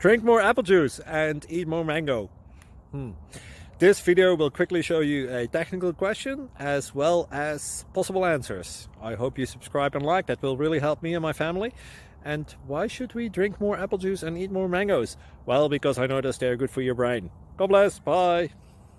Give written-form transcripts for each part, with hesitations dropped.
Drink more apple juice and eat more mango. This video will quickly show you a technical question as well as possible answers. I hope you subscribe and like, that will really help me and my family. And why should we drink more apple juice and eat more mangoes? Well, because I noticed they're good for your brain. God bless, bye!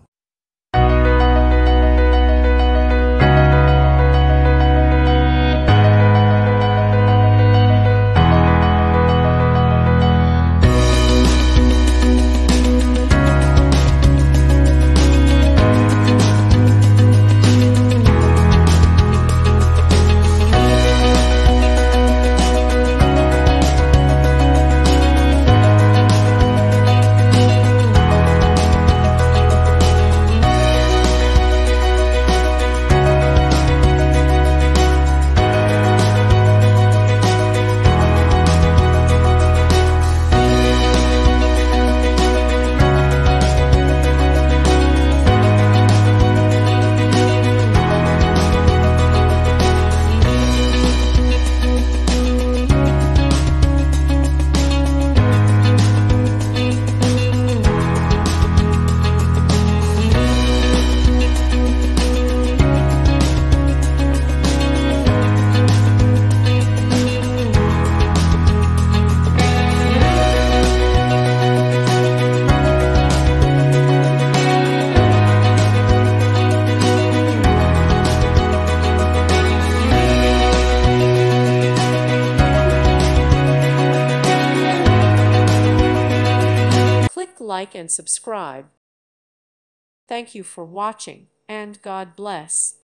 Like and subscribe. Thank you for watching, and God bless.